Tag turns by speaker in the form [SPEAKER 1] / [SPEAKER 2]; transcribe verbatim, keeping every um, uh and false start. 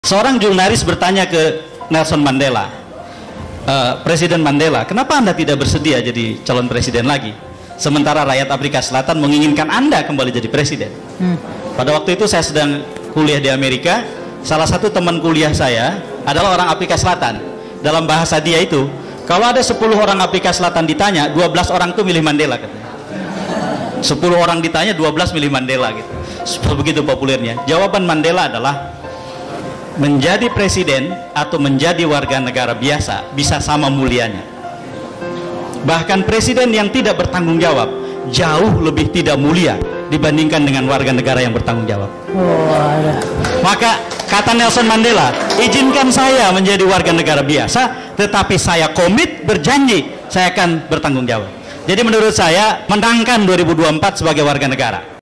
[SPEAKER 1] Seorang jurnalis bertanya ke Nelson Mandela, e, Presiden Mandela, kenapa Anda tidak bersedia jadi calon presiden lagi? Sementara rakyat Afrika Selatan menginginkan Anda kembali jadi presiden. Hmm. Pada waktu itu saya sedang kuliah di Amerika. Salah satu teman kuliah saya adalah orang Afrika Selatan. Dalam bahasa dia itu, kalau ada sepuluh orang Afrika Selatan ditanya, dua belas orang itu milih Mandela katanya. sepuluh orang ditanya, dua belas milih Mandela gitu. Begitu populernya. Jawaban Mandela adalah, menjadi presiden atau menjadi warga negara biasa bisa sama mulianya. Bahkan presiden yang tidak bertanggung jawab jauh lebih tidak mulia dibandingkan dengan warga negara yang bertanggung jawab. Oh, maka kata Nelson Mandela, izinkan saya menjadi warga negara biasa, tetapi saya komit, berjanji saya akan bertanggung jawab. Jadi menurut saya, menangkan dua ribu dua puluh empat sebagai warga negara.